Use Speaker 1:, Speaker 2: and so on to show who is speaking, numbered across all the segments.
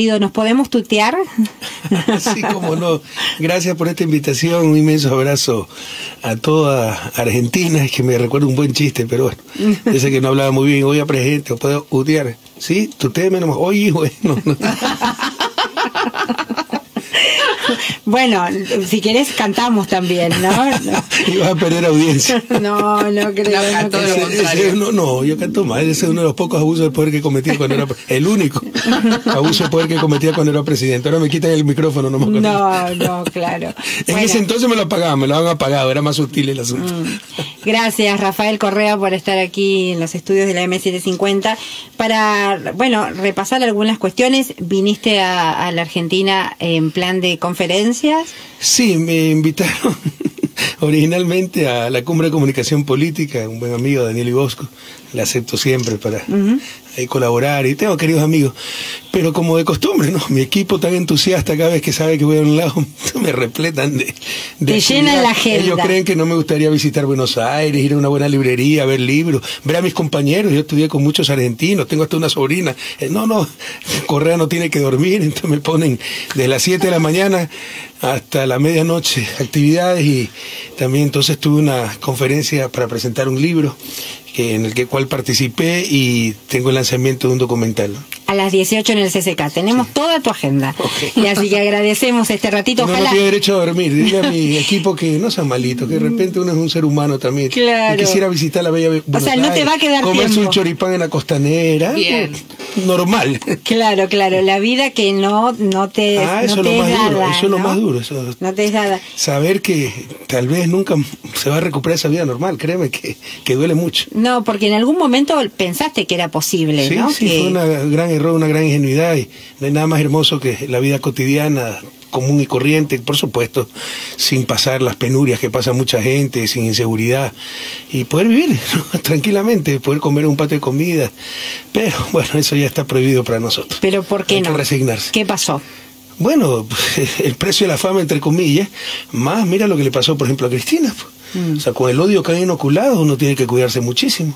Speaker 1: ¿Nos podemos tutear?
Speaker 2: Sí, como no. Gracias por esta invitación. Un inmenso abrazo a toda Argentina. Es que me recuerda un buen chiste, pero bueno. Ese que no hablaba muy bien. Oye, presente, ¿puedo tutear? Sí, tuteame nomás. Oye, bueno.
Speaker 1: Bueno, si querés cantamos también, ¿no?
Speaker 2: Y vas a perder audiencia.
Speaker 1: No creo.
Speaker 3: Todo lo contrario.
Speaker 2: No, yo canto mal. Ese es uno de los pocos abusos de poder que cometí cuando era... El único abuso de poder que cometía cuando era presidente. Ahora me quitan el micrófono, no me acuerdo.
Speaker 1: No, claro.
Speaker 2: En ese entonces me lo apagaban, me lo han apagado. Era más sutil el asunto.
Speaker 1: Gracias, Rafael Correa, por estar aquí en los estudios de la M750 para, bueno, repasar algunas cuestiones. ¿Viniste a la Argentina en plan de conferencias?
Speaker 2: Sí, me invitaron originalmente a la Cumbre de Comunicación Política, un buen amigo, Daniel Ibosco, le acepto siempre para ahí colaborar, y tengo queridos amigos, pero como de costumbre, ¿no? Mi equipo tan entusiasta cada vez que sabe que voy a un lado, me repletan de
Speaker 1: te llenan la agenda.
Speaker 2: Ellos creen que no me gustaría visitar Buenos Aires, ir a una buena librería, ver libros, ver a mis compañeros. Yo estudié con muchos argentinos, tengo hasta una sobrina. No, Correa no tiene que dormir, entonces me ponen de las 7 de la mañana hasta la medianoche actividades, y también entonces tuve una conferencia para presentar un libro en el cual participé, y tengo el lanzamiento de un documental.
Speaker 1: A las 18 en el CCK. Tenemos toda tu agenda. Okay. Y así que agradecemos este ratito.
Speaker 2: No tiene derecho a dormir. Dile a mi equipo que no sea malito, que de repente uno es un ser humano también.
Speaker 1: Claro.
Speaker 2: Y quisiera visitar la bella Buenos
Speaker 1: Buenos Aires, no te va a quedar
Speaker 2: comerse
Speaker 1: tiempo.
Speaker 2: Un choripán en la costanera.
Speaker 3: Bien.
Speaker 2: Normal.
Speaker 1: Claro. La vida que no te
Speaker 2: eso
Speaker 1: no te
Speaker 2: es lo más
Speaker 1: es
Speaker 2: duro.
Speaker 1: dada,
Speaker 2: Eso es lo
Speaker 1: ¿no?
Speaker 2: más duro. Eso,
Speaker 1: no te es dada.
Speaker 2: Saber que tal vez nunca se va a recuperar esa vida normal. Créeme que duele mucho.
Speaker 1: No, porque en algún momento pensaste que era posible,
Speaker 2: sí,
Speaker 1: ¿no?
Speaker 2: Sí, fue un gran error, una gran ingenuidad, y no hay nada más hermoso que la vida cotidiana, común y corriente, por supuesto, sin pasar las penurias que pasa mucha gente, sin inseguridad, y poder vivir, ¿no? Tranquilamente, poder comer un plato de comida. Pero bueno, eso ya está prohibido para nosotros.
Speaker 1: ¿Pero por qué
Speaker 2: hay
Speaker 1: no?
Speaker 2: Que resignarse.
Speaker 1: ¿Qué pasó?
Speaker 2: Bueno, el precio de la fama, entre comillas, más mira lo que le pasó, por ejemplo, a Cristina. O sea, con el odio que hay inoculado, uno tiene que cuidarse muchísimo.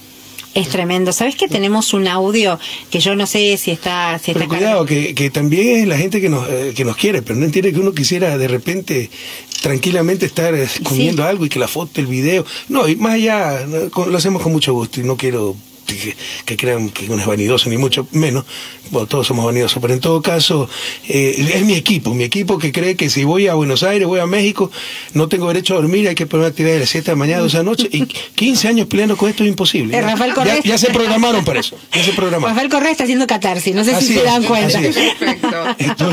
Speaker 1: Es tremendo. ¿Sabes que tenemos un audio que yo no sé si está...
Speaker 2: Pero cuidado, que también es la gente que nos quiere, pero no entiende que uno quisiera de repente tranquilamente estar comiendo algo, y que la foto, el video... No, y más allá, lo hacemos con mucho gusto, y no quiero que crean que uno es vanidoso, ni mucho menos. Bueno, todos somos vanidosos, pero en todo caso es mi equipo que cree que si voy a Buenos Aires, voy a México, no tengo derecho a dormir, hay que poner actividad de las 7 de la mañana, 12 de la noche, y 15 años peleando con esto es imposible.
Speaker 1: Rafael Correa
Speaker 2: ya se programaron para eso,
Speaker 1: Rafael Correa está haciendo catarsis, no sé si se dan cuenta.
Speaker 3: Perfecto.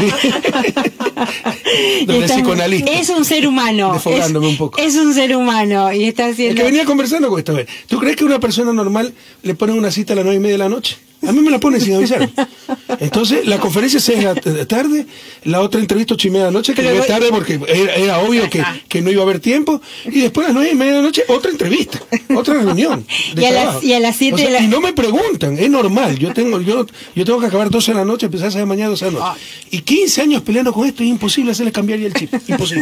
Speaker 2: Psicoanalista.
Speaker 1: Es un ser humano.
Speaker 2: Desfogándome un poco.
Speaker 1: Es un ser humano y está haciendo...
Speaker 2: El que venía conversando con esta vez. ¿Tú crees que una persona normal le ponen una cita a las 9:30 de la noche? A mí me la ponen sin avisar. Entonces, la conferencia es 6 de la tarde, la otra entrevista 8:30 de la noche, que llegué tarde porque era obvio que no iba a haber tiempo, y después a las 9:30 de la noche, otra entrevista, otra reunión.
Speaker 1: Y a las 7 de la...
Speaker 2: Y no me preguntan, es normal. Yo tengo que acabar 12 de la noche, empezar a mañana 12 de la noche. Y 15 años peleando con esto, es imposible hacerle cambiar ya el chip. Imposible.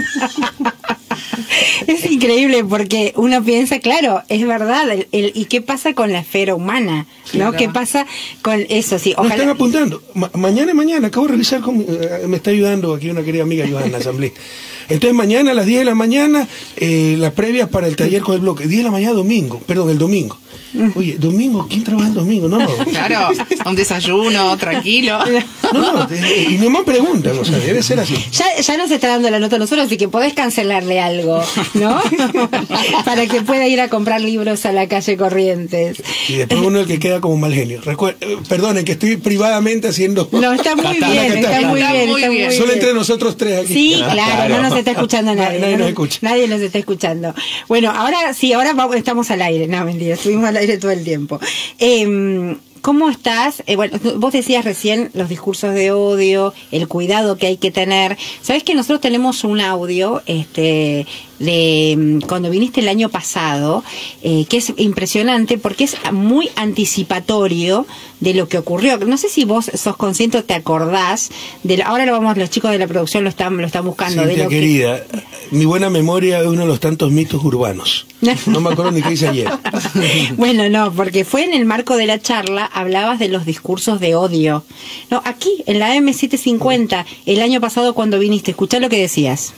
Speaker 1: Es increíble porque uno piensa, claro, es verdad, ¿y qué pasa con la esfera humana? ¿No? ¿Qué pasa con eso? Sí,
Speaker 2: ojalá... Me están apuntando. Mañana, acabo de revisar, me está ayudando aquí una querida amiga, Johanna Asamblea. Entonces mañana a las 10 de la mañana, la previa para el taller con el bloque. 10 de la mañana el domingo. Oye, domingo, ¿quién trabaja el domingo? No.
Speaker 3: Claro, un desayuno, tranquilo.
Speaker 2: No, y no me preguntan, o sea, debe ser así.
Speaker 1: Ya nos está dando la nota a nosotros, así que podés cancelarle algo, ¿no? Para que pueda ir a comprar libros a la calle Corrientes.
Speaker 2: Y después uno el que queda como mal genio. Perdonen, que estoy privadamente haciendo...
Speaker 1: No, está muy bien, está muy bien.
Speaker 2: Solo entre nosotros tres aquí.
Speaker 1: Sí, claro, no nos está escuchando nadie.
Speaker 2: Nadie nos escucha.
Speaker 1: Nadie nos está escuchando. Bueno, ahora estamos al aire. No, mentira, estuvimos al aire todo el tiempo. ¿Cómo estás? Bueno, vos decías recién los discursos de odio, el cuidado que hay que tener. ¿Sabés que nosotros tenemos un audio de cuando viniste el año pasado, que es impresionante porque es muy anticipatorio de lo que ocurrió. No sé si vos sos consciente o te acordás ahora los chicos de la producción lo están buscando.
Speaker 2: Cintia,
Speaker 1: de lo
Speaker 2: querida, mi buena memoria es uno de los tantos mitos urbanos. No me acuerdo ni qué hice ayer.
Speaker 1: Bueno, no, porque fue en el marco de la charla, hablabas de los discursos de odio. No, aquí, en la M750, el año pasado cuando viniste, escuchá lo que decías.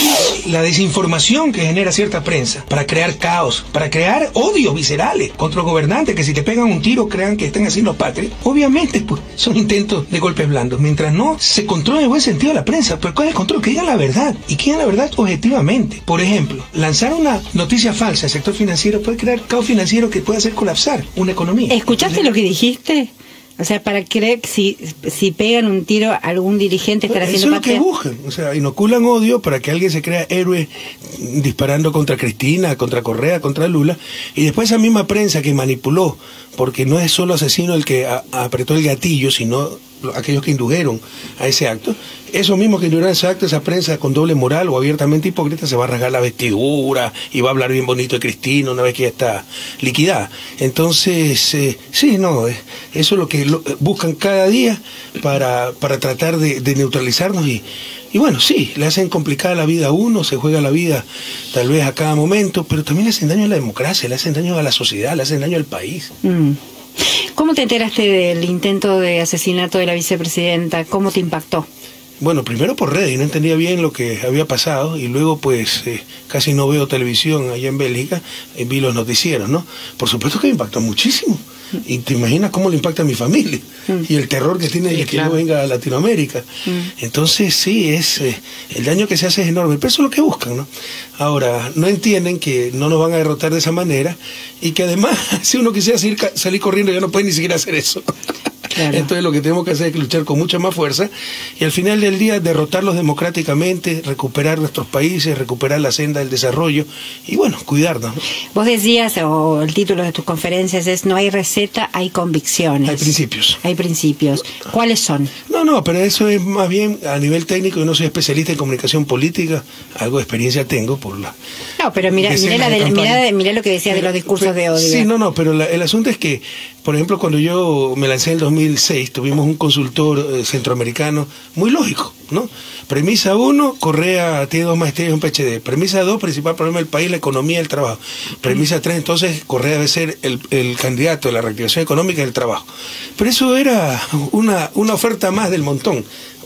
Speaker 2: La desinformación que genera cierta prensa para crear caos, para crear odios viscerales contra los gobernantes, que si te pegan un tiro crean que están haciendo patria, obviamente pues son intentos de golpes blandos, mientras no se controle en el buen sentido la prensa. Pero ¿cuál es el control? Que digan la verdad, y que digan la verdad objetivamente. Por ejemplo, lanzar una noticia falsa al sector financiero puede crear caos financiero que puede hacer colapsar una economía.
Speaker 1: ¿Escuchaste lo que dijiste? O sea, para creer que si pegan un tiro a algún dirigente estará haciendo patria.
Speaker 2: Eso es lo que buscan. O sea, inoculan odio para que alguien se crea héroe disparando contra Cristina, contra Correa, contra Lula. Y después esa misma prensa que manipuló, porque no es solo asesino el que apretó el gatillo, sino aquellos que indujeron a ese acto. Eso mismo que indujeron a ese acto, esa prensa con doble moral o abiertamente hipócrita se va a rasgar la vestidura y va a hablar bien bonito de Cristina una vez que ya está liquidada. Entonces, sí, no, eso es lo que buscan cada día para tratar de neutralizarnos y bueno, sí, le hacen complicada la vida a uno, se juega la vida tal vez a cada momento, pero también le hacen daño a la democracia, le hacen daño a la sociedad, le hacen daño al país.
Speaker 1: ¿Cómo te enteraste del intento de asesinato de la vicepresidenta? ¿Cómo te impactó?
Speaker 2: Bueno, primero por redes, no entendía bien lo que había pasado y luego pues casi no veo televisión allá en Bélgica, vi los noticieros, ¿no? Por supuesto que me impactó muchísimo. Y te imaginas cómo le impacta a mi familia y el terror que tiene de que no venga a Latinoamérica. Entonces sí, el daño que se hace es enorme, pero eso es lo que buscan, ¿no? Ahora, no entienden que no nos van a derrotar de esa manera y que además, si uno quisiera salir corriendo ya no puede ni siquiera hacer eso. Claro. Entonces lo que tenemos que hacer es luchar con mucha más fuerza y al final del día derrotarlos democráticamente, recuperar nuestros países, recuperar la senda del desarrollo y bueno, cuidarnos, ¿no?
Speaker 1: Vos decías, o el título de tus conferencias es no hay receta, hay convicciones.
Speaker 2: Hay principios.
Speaker 1: Hay principios. ¿Cuáles son?
Speaker 2: No, pero eso es más bien a nivel técnico. Yo no soy especialista en comunicación política, algo de experiencia tengo por la...
Speaker 1: No, pero mira lo que decía de los discursos de odio.
Speaker 2: Sí, pero el asunto es que, por ejemplo, cuando yo me lancé en el 2006, tuvimos un consultor centroamericano muy lógico, ¿no? Premisa 1, Correa tiene 2 maestrías y un PhD. Premisa 2, principal problema del país, la economía y el trabajo. Premisa 3, entonces Correa debe ser el candidato de la reactivación económica y el trabajo. Pero eso era una oferta más del montón,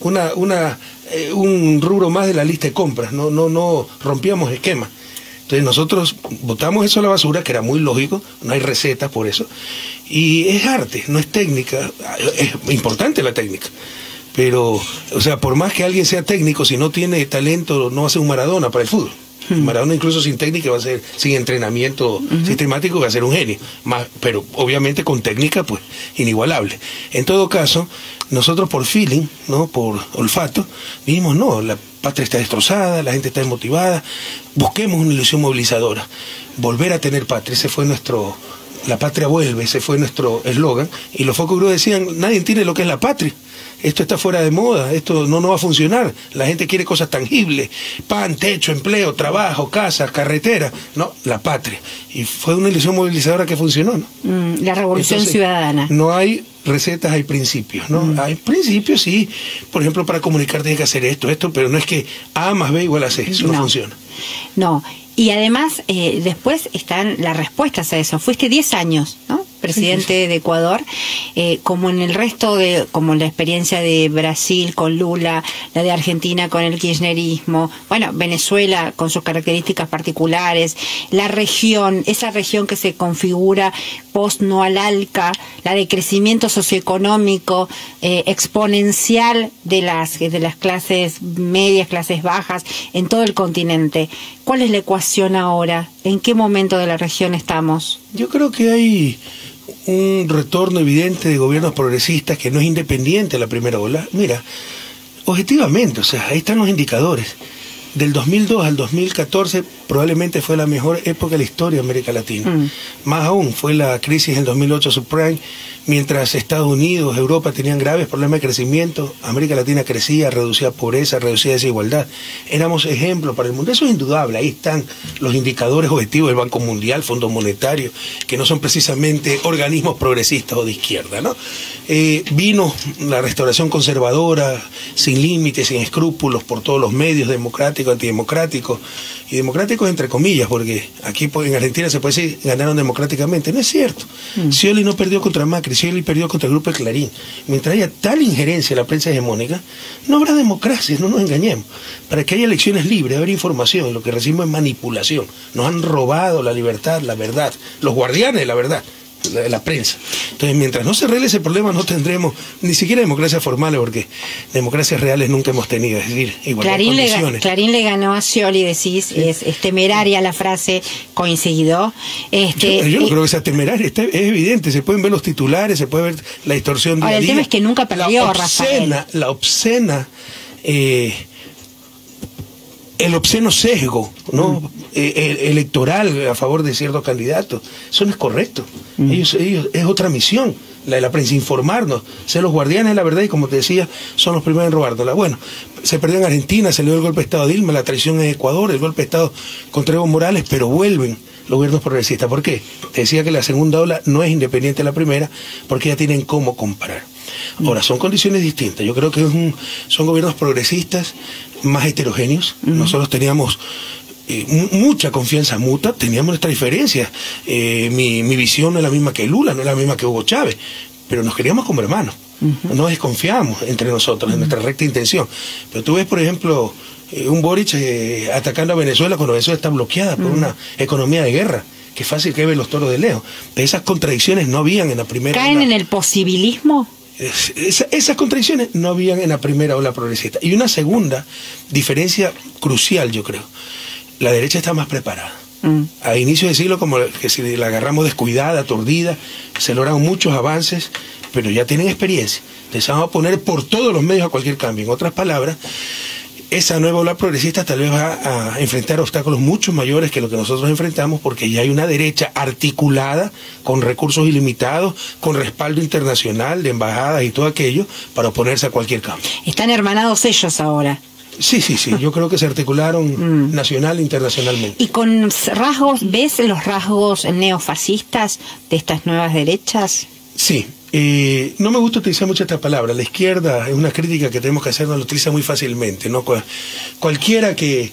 Speaker 2: un rubro más de la lista de compras, no rompíamos esquemas. Entonces nosotros botamos eso a la basura, que era muy lógico, no hay recetas por eso, y es arte, no es técnica, es importante la técnica, pero, o sea, por más que alguien sea técnico, si no tiene talento, no va a ser un Maradona para el fútbol. Maradona incluso sin técnica va a ser, sin entrenamiento sistemático va a ser un genio, pero obviamente con técnica pues inigualable. En todo caso, nosotros por feeling, ¿no? Por olfato, dijimos no, la patria está destrozada, la gente está desmotivada, busquemos una ilusión movilizadora, volver a tener patria, ese fue la patria vuelve, ese fue nuestro eslogan, y los focus group decían, nadie entiende lo que es la patria. Esto está fuera de moda, esto no va a funcionar. La gente quiere cosas tangibles, pan, techo, empleo, trabajo, casa, carretera. No, la patria. Y fue una ilusión movilizadora que funcionó, ¿no?
Speaker 1: La revolución ciudadana.
Speaker 2: No hay recetas, hay principios, ¿no? Hay principios, sí. Por ejemplo, para comunicar tienes que hacer esto, pero no es que A más B igual a C. Eso no funciona.
Speaker 1: No. Y además, después están las respuestas a eso. Fuiste 10 años, ¿no? Presidente de Ecuador, como en el resto como la experiencia de Brasil con Lula, la de Argentina con el kirchnerismo, bueno, Venezuela con sus características particulares, esa región que se configura post no al ALCA, la de crecimiento socioeconómico exponencial de las clases medias, clases bajas en todo el continente. ¿Cuál es la ecuación ahora? ¿En qué momento de la región estamos?
Speaker 2: Yo creo que hay un retorno evidente de gobiernos progresistas que no es independiente de la primera ola. Mira, objetivamente, o sea, ahí están los indicadores. Del 2002 al 2014 probablemente fue la mejor época de la historia de América Latina. Más aún, fue la crisis del 2008 subprime, Mientras Estados Unidos, Europa tenían graves problemas de crecimiento, América Latina crecía, reducía pobreza, reducía desigualdad. Éramos ejemplo para el mundo. Eso es indudable. Ahí están los indicadores objetivos del Banco Mundial, Fondo Monetario, que no son precisamente organismos progresistas o de izquierda, ¿no? Vino la restauración conservadora, sin límites, sin escrúpulos, por todos los medios, democráticos, antidemocráticos, y democráticos entre comillas, porque aquí en Argentina se puede decir ganaron democráticamente. No es cierto. Scioli no perdió contra Macri, Scioli perdió contra el grupo de Clarín. Mientras haya tal injerencia en la prensa hegemónica, no habrá democracia, no nos engañemos. Para que haya elecciones libres, habrá información, lo que recibimos es manipulación. Nos han robado la libertad, la verdad, los guardianes de la verdad, la prensa. Entonces, mientras no se arregle ese problema, no tendremos ni siquiera democracias formales, porque democracias reales nunca hemos tenido, es decir, igualdad de condiciones.
Speaker 1: Clarín le ganó a Scioli, decís, sí. es temeraria la frase, coincidió.
Speaker 2: Yo no creo que sea temeraria, es evidente, se pueden ver los titulares, se puede ver la distorsión día a día.
Speaker 1: El tema es que nunca perdió, Rafael.
Speaker 2: La obscena, el obsceno sesgo, ¿no? Electoral a favor de ciertos candidatos, eso no es correcto. Ellos es otra misión, la de la prensa, informarnos, ser los guardianes de la verdad, y como te decía, son los primeros en robárnosla. Bueno, se perdió en Argentina, se le dio el golpe de Estado a Dilma, la traición en Ecuador, el golpe de Estado contra Evo Morales, pero vuelven los gobiernos progresistas. ¿Por qué? Te decía que la segunda ola no es independiente de la primera, porque ya tienen cómo comparar. Ahora, son condiciones distintas. Yo creo que son gobiernos progresistas más heterogéneos. Nosotros teníamos mucha confianza mutua, teníamos nuestra diferencia. Mi visión no es la misma que Lula, no es la misma que Hugo Chávez, pero nos queríamos como hermanos. No nos desconfiamos entre nosotros, en nuestra recta intención. Pero tú ves, por ejemplo, un Boric atacando a Venezuela cuando Venezuela está bloqueada por una economía de guerra. Qué fácil que ve los toros de lejos. Pero esas contradicciones no habían en la primera ola.
Speaker 1: ¿Caen en el posibilismo?
Speaker 2: Esas contradicciones no habían en la primera ola progresista. Y una segunda diferencia crucial, yo creo. La derecha está más preparada. A inicio de siglo, como que si la agarramos descuidada, aturdida, se lograron muchos avances, pero ya tienen experiencia. Les vamos a poner por todos los medios a cualquier cambio. En otras palabras, esa nueva ola progresista tal vez va a enfrentar obstáculos mucho mayores que lo que nosotros enfrentamos, porque ya hay una derecha articulada, con recursos ilimitados, con respaldo internacional, de embajadas y todo aquello, para oponerse a cualquier cambio.
Speaker 1: Están hermanados ellos ahora.
Speaker 2: Sí, yo creo que se articularon nacional e internacionalmente.
Speaker 1: ¿Y con rasgos, ves los rasgos neofascistas de estas nuevas derechas?
Speaker 2: Sí. No me gusta utilizar mucho esta palabra. La izquierda es una crítica que tenemos que hacer, no la utiliza muy fácilmente, ¿no? Cualquiera que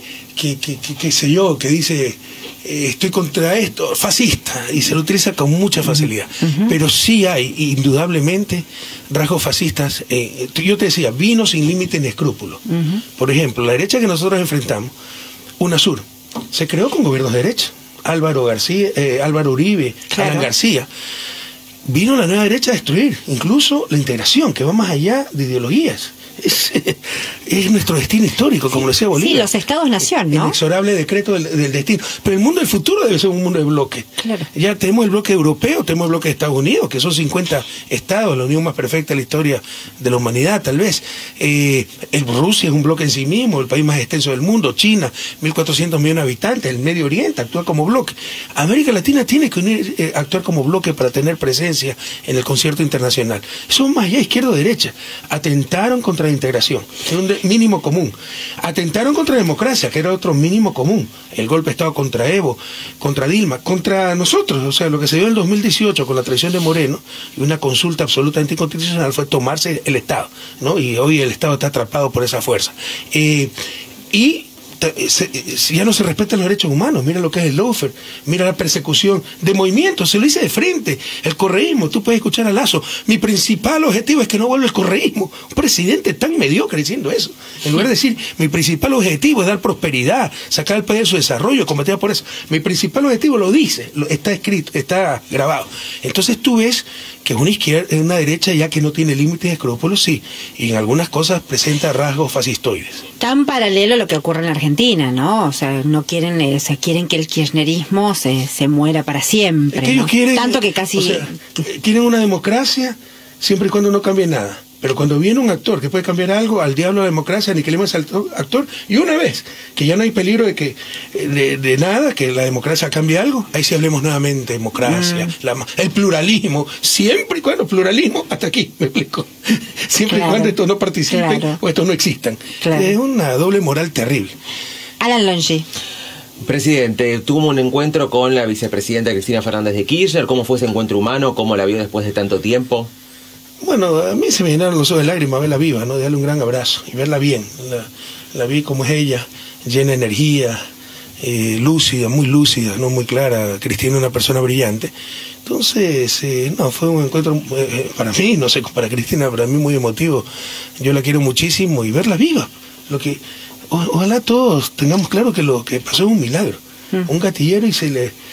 Speaker 2: sé yo, que dice estoy contra esto, fascista, y se lo utiliza con mucha facilidad. Pero sí hay, indudablemente, rasgos fascistas. Yo te decía, vino sin límites ni escrúpulos. Por ejemplo, la derecha que nosotros enfrentamos, UNASUR, se creó con gobiernos de derecha. Álvaro Uribe, claro. Alan García. Vino la nueva derecha a destruir, incluso la integración, que va más allá de ideologías. Es nuestro destino histórico, como lo decía Bolívar.
Speaker 1: Sí, los estados-nación, ¿no?
Speaker 2: Inexorable decreto del destino. Pero el mundo del futuro debe ser un mundo de bloque.
Speaker 1: Claro.
Speaker 2: Ya tenemos el bloque europeo, tenemos el bloque de Estados Unidos, que son 50 estados, la unión más perfecta de la historia de la humanidad, tal vez. Rusia es un bloque en sí mismo, el país más extenso del mundo. China, 1.400 millones de habitantes. El Medio Oriente actúa como bloque. América Latina tiene que actuar como bloque para tener presencia en el concierto internacional. Son más allá, izquierda o derecha. Atentaron contra la integración, que era un mínimo común. Atentaron contra la democracia, que era otro mínimo común. El golpe de Estado contra Evo, contra Dilma, contra nosotros. O sea, lo que se dio en el 2018 con la traición de Moreno y una consulta absolutamente inconstitucional fue tomarse el Estado, ¿no? Y hoy el Estado está atrapado por esa fuerza. Ya no se respetan los derechos humanos. Mira lo que es el lawfare, mira la persecución de movimientos, se lo dice de frente. El correísmo, tú puedes escuchar a Lazo, mi principal objetivo es que no vuelva el correísmo. Un presidente tan mediocre diciendo eso, en lugar de decir, mi principal objetivo es dar prosperidad, sacar el país de su desarrollo, combatir por eso. Mi principal objetivo lo dice, está escrito, está grabado. Entonces tú ves que es una izquierda, una derecha ya que no tiene límites de escrúpulos, sí, y en algunas cosas presenta rasgos fascistoides.
Speaker 1: Tan paralelo a lo que ocurre en Argentina, ¿no? O sea, no quieren, quieren que el kirchnerismo se muera para siempre.
Speaker 2: Es que ellos quieren,
Speaker 1: tanto que casi...
Speaker 2: quieren una democracia siempre y cuando no cambie nada. Pero cuando viene un actor que puede cambiar algo, al diablo la democracia, aniquilemos al actor, y una vez que ya no hay peligro de que de nada, que la democracia cambie algo, ahí sí hablemos nuevamente, democracia, el pluralismo, siempre y cuando pluralismo, hasta aquí, me explico, siempre y cuando estos no participen o estos no existan. Es una doble moral terrible.
Speaker 1: Alan Longi.
Speaker 4: Presidente, tuvo un encuentro con la vicepresidenta Cristina Fernández de Kirchner. ¿Cómo fue ese encuentro humano? ¿Cómo la vio después de tanto tiempo?
Speaker 2: Bueno, a mí se me llenaron los ojos de lágrimas verla viva, ¿no? De darle un gran abrazo y verla bien. La vi como es ella, llena de energía, lúcida, muy lúcida, no muy clara. Cristina es una persona brillante. Entonces, no, fue un encuentro para mí, no sé, para Cristina, para mí muy emotivo. Yo la quiero muchísimo y verla viva. Ojalá todos tengamos claro que lo que pasó es un milagro. Un gatillero y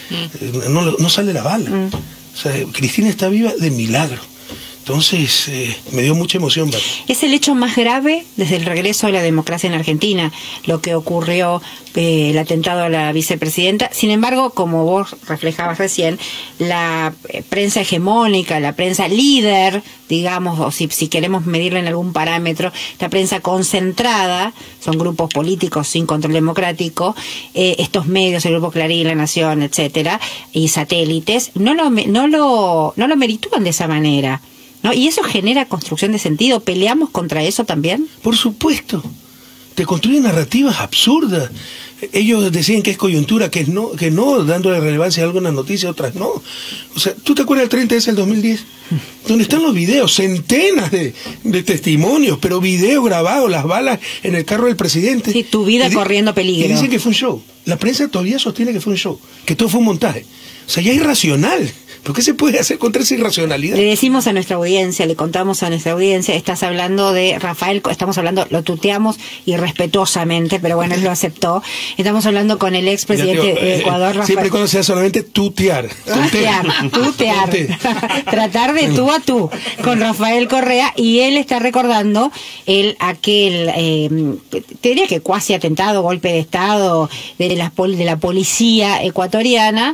Speaker 2: no sale la bala. O sea, Cristina está viva de milagro. Entonces, me dio mucha emoción.
Speaker 1: Es el hecho más grave desde el regreso a la democracia en Argentina, lo que ocurrió, el atentado a la vicepresidenta. Sin embargo, como vos reflejabas recién, la prensa hegemónica, la prensa líder, digamos, o si queremos medirla en algún parámetro, la prensa concentrada, son grupos políticos sin control democrático, estos medios, el Grupo Clarín, La Nación, etcétera, y satélites, no lo meritúan de esa manera, ¿no? Y eso genera construcción de sentido. ¿Peleamos contra eso también?
Speaker 2: Por supuesto. Te construyen narrativas absurdas. Ellos decían que es coyuntura, que no, dándole relevancia a algunas noticias, otras no. O sea, ¿tú te acuerdas del 30S del 2010? Donde están los videos, centenas de testimonios, pero videos grabados, las balas en el carro del presidente.
Speaker 1: Sí, tu vida corriendo peligro.
Speaker 2: Y dicen que fue un show. La prensa todavía sostiene que fue un show, que todo fue un montaje. O sea, ya es irracional. ¿Pero qué se puede hacer contra esa irracionalidad?
Speaker 1: Le decimos a nuestra audiencia, le contamos a nuestra audiencia, estás hablando de Rafael, estamos hablando, lo tuteamos irrespetuosamente, pero bueno, él lo aceptó. Estamos hablando con el expresidente de Ecuador, Rafael.
Speaker 2: Siempre y cuando sea solamente tutear.
Speaker 1: Tutear. Tratar de tú a tú con Rafael Correa, y él está recordando aquel, te diría que cuasi atentado, golpe de Estado de la policía ecuatoriana,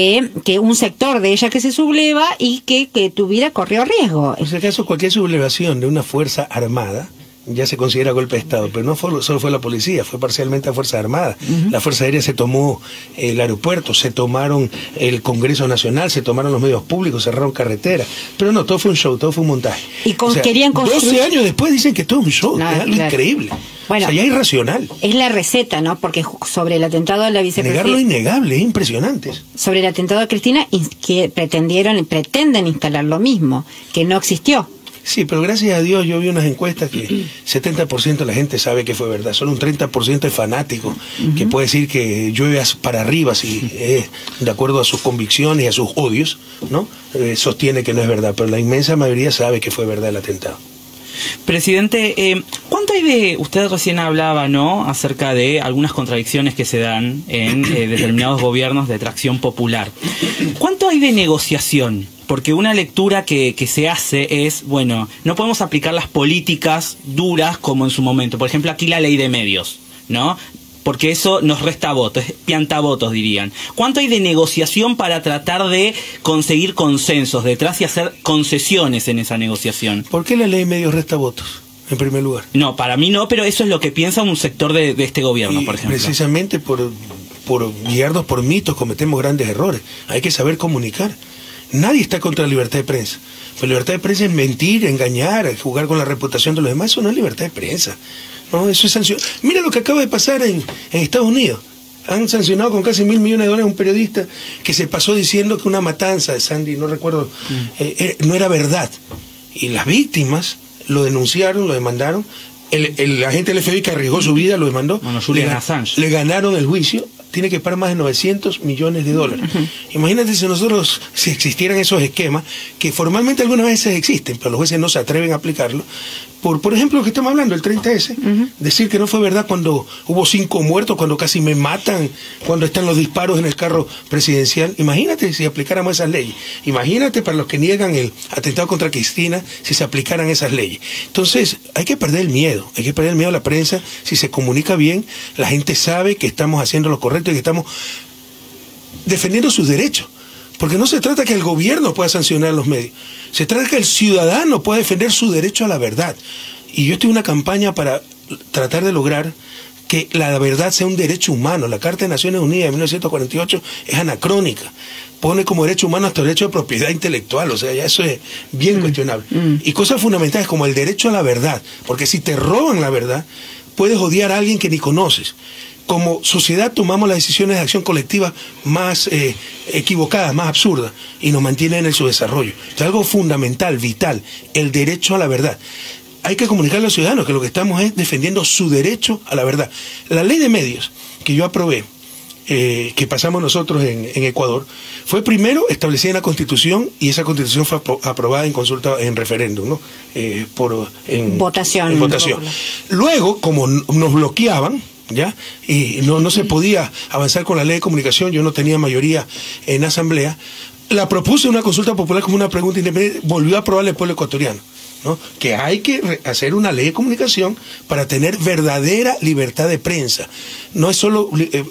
Speaker 1: que un sector de ella que se subleva y que tu vida corrió riesgo.
Speaker 2: En ese caso, cualquier sublevación de una fuerza armada ya se considera golpe de Estado, pero no solo fue la policía, fue parcialmente la Fuerza Armada. La Fuerza Aérea se tomó el aeropuerto, se tomaron el Congreso Nacional, se tomaron los medios públicos, cerraron carreteras, pero no, todo fue un show, todo fue un montaje.
Speaker 1: Y querían construir...
Speaker 2: 12 años después dicen que todo es un show, es algo increíble.
Speaker 1: Bueno,
Speaker 2: o sea, ya es irracional.
Speaker 1: Es la receta, ¿no? Porque sobre el atentado a la vicepresidenta...
Speaker 2: Negar lo innegable, es impresionante.
Speaker 1: Sobre el atentado a Cristina, que pretenden instalar lo mismo, que no existió.
Speaker 2: Sí, pero gracias a Dios yo vi unas encuestas que 70% de la gente sabe que fue verdad. Solo un 30% es fanático, que puede decir que llueve para arriba, si de acuerdo a sus convicciones y a sus odios, ¿no? Sostiene que no es verdad, pero la inmensa mayoría sabe que fue verdad el atentado.
Speaker 5: Presidente, ¿cuánto hay de, usted recién hablaba, ¿no?, acerca de algunas contradicciones que se dan en determinados gobiernos de tracción popular? ¿Cuánto hay de negociación? Porque una lectura que se hace es, bueno, no podemos aplicar las políticas duras como en su momento. Por ejemplo, aquí la ley de medios, ¿no? Porque eso nos resta votos, piantavotos dirían. ¿Cuánto hay de negociación para tratar de conseguir consensos detrás y hacer concesiones en esa negociación?
Speaker 2: ¿Por qué la ley de medios resta votos, en primer lugar?
Speaker 5: No, para mí no, pero eso es lo que piensa un sector de este gobierno, por ejemplo.
Speaker 2: Precisamente por guiarnos por mitos cometemos grandes errores. Hay que saber comunicar. Nadie está contra la libertad de prensa. Pues la libertad de prensa es mentir, engañar, jugar con la reputación de los demás. Eso no es libertad de prensa. No, eso es sanción. Mira lo que acaba de pasar en Estados Unidos. Han sancionado con casi $1.000 millones a un periodista que se pasó diciendo que una matanza de Sandy, no recuerdo, no era verdad. Y las víctimas lo denunciaron, lo demandaron. El agente del FBI que arriesgó su vida lo demandó.
Speaker 5: Bueno, Julian Assange.
Speaker 2: Le ganaron el juicio. Tiene que pagar más de $900 millones. Imagínate si existieran esos esquemas, que formalmente algunas veces existen, pero los jueces no se atreven a aplicarlo. Por ejemplo, lo que estamos hablando, el 30S, decir que no fue verdad cuando hubo 5 muertos, cuando casi me matan, cuando están los disparos en el carro presidencial. Imagínate si aplicáramos esas leyes. Imagínate para los que niegan el atentado contra Cristina, si se aplicaran esas leyes. Entonces, hay que perder el miedo a la prensa. Si se comunica bien, la gente sabe que estamos haciendo lo correcto y que estamos defendiendo sus derechos. Porque no se trata que el gobierno pueda sancionar los medios, se trata que el ciudadano pueda defender su derecho a la verdad. Y yo estoy en una campaña para tratar de lograr que la verdad sea un derecho humano. La Carta de Naciones Unidas de 1948 es anacrónica. Pone como derecho humano hasta el derecho de propiedad intelectual, o sea, ya eso es bien cuestionable. Y cosas fundamentales como el derecho a la verdad, porque si te roban la verdad, puedes odiar a alguien que ni conoces. Como sociedad tomamos las decisiones de acción colectiva más equivocadas, más absurdas, y nos mantienen en el subdesarrollo. Es algo fundamental, vital, el derecho a la verdad. Hay que comunicarle a los ciudadanos que lo que estamos es defendiendo su derecho a la verdad. La ley de medios que yo aprobé, que pasamos nosotros en Ecuador, fue primero establecida en la Constitución, y esa Constitución fue aprobada en consulta, en referéndum, ¿no? En votación. Luego, como nos bloqueaban, ¿ya? Y no se podía avanzar con la ley de comunicación, yo no tenía mayoría en asamblea, la propuse una consulta popular como una pregunta independiente, volvió a aprobar el pueblo ecuatoriano, ¿no? Que hay que hacer una ley de comunicación para tener verdadera libertad de prensa. No es solo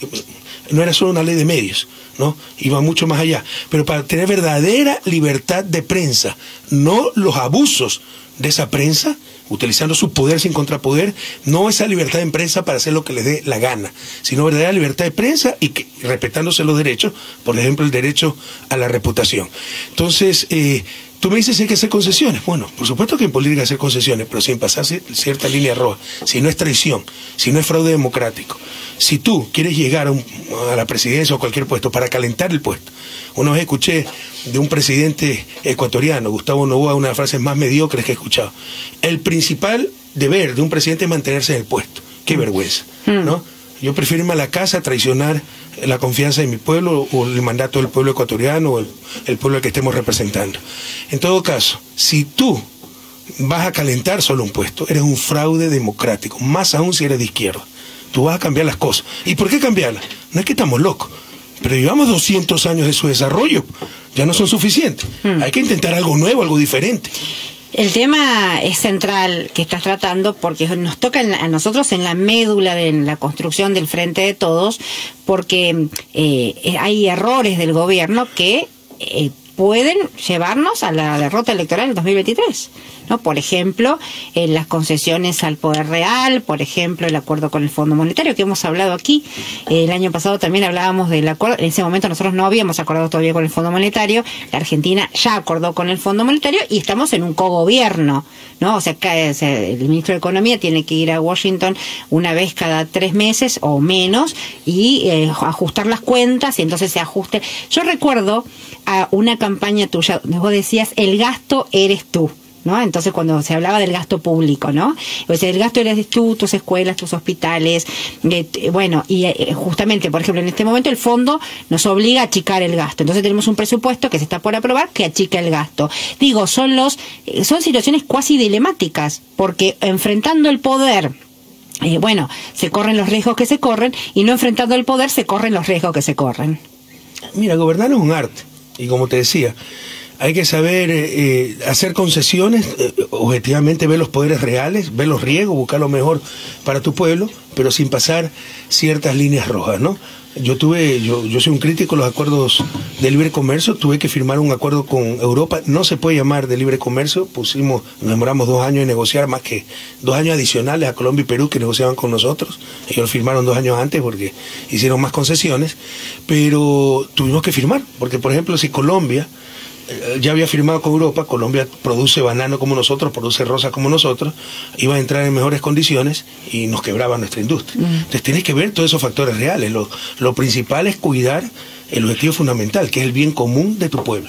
Speaker 2: no era solo una ley de medios, ¿no? Iba mucho más allá, pero para tener verdadera libertad de prensa, no los abusos de esa prensa, utilizando su poder sin contrapoder, no esa libertad de prensa para hacer lo que les dé la gana, sino verdadera libertad de prensa y respetándose los derechos, por ejemplo el derecho a la reputación. Entonces, tú me dices si hay que hacer concesiones. Bueno, por supuesto que en política hay que hacer concesiones, pero sin pasarse cierta línea roja, si no es traición, si no es fraude democrático. Si tú quieres llegar a la presidencia o cualquier puesto para calentar el puesto. Una vez escuché de un presidente ecuatoriano, Gustavo Noboa, una de las frases más mediocres que he escuchado. El principal deber de un presidente es mantenerse en el puesto. Qué vergüenza, ¿no? Yo prefiero irme a la casa a traicionar la confianza de mi pueblo o el mandato del pueblo ecuatoriano o el pueblo al que estemos representando. En todo caso, si tú vas a calentar solo un puesto, eres un fraude democrático, más aún si eres de izquierda. Tú vas a cambiar las cosas. ¿Y por qué cambiarlas? No es que estamos locos, pero llevamos 200 años de su desarrollo, ya no son suficientes. Hay que intentar algo nuevo, algo diferente.
Speaker 1: El tema es central que estás tratando porque nos toca a nosotros en la médula de la construcción del Frente de Todos, porque hay errores del gobierno que pueden llevarnos a la derrota electoral del 2023, ¿no? Por ejemplo, las concesiones al poder real, por ejemplo, el acuerdo con el Fondo Monetario que hemos hablado aquí. El año pasado también hablábamos del acuerdo, en ese momento nosotros no habíamos acordado todavía con el Fondo Monetario, la Argentina ya acordó con el Fondo Monetario y estamos en un cogobierno, ¿no? O sea, el ministro de Economía tiene que ir a Washington una vez cada 3 meses o menos y ajustar las cuentas y entonces se ajuste. Yo recuerdo a una campaña tuya donde vos decías, el gasto eres tú, ¿no? Entonces cuando se hablaba del gasto público, ¿no? O sea, el gasto eres tú, tus escuelas, tus hospitales, bueno, y justamente, por ejemplo, en este momento el fondo nos obliga a achicar el gasto. Entonces tenemos un presupuesto que se está por aprobar que achica el gasto. Digo, son situaciones cuasi dilemáticas, porque enfrentando el poder, bueno, se corren los riesgos que se corren, y no enfrentando el poder se corren los riesgos que se corren.
Speaker 2: Mira, gobernar es un arte. Y como te decía, hay que saber hacer concesiones, objetivamente ver los poderes reales, ver los riesgos, buscar lo mejor para tu pueblo, pero sin pasar ciertas líneas rojas, ¿no? Yo soy un crítico de los acuerdos de libre comercio, tuve que firmar un acuerdo con Europa, no se puede llamar de libre comercio, nos demoramos 2 años en negociar, más que 2 años adicionales a Colombia y Perú que negociaban con nosotros, ellos firmaron 2 años antes porque hicieron más concesiones, pero tuvimos que firmar, porque por ejemplo si Colombia ya había firmado con Europa, Colombia produce banano como nosotros, produce rosa como nosotros, iba a entrar en mejores condiciones y nos quebraba nuestra industria. Entonces tienes que ver todos esos factores reales. Lo principal es cuidar el objetivo fundamental, que es el bien común de tu pueblo.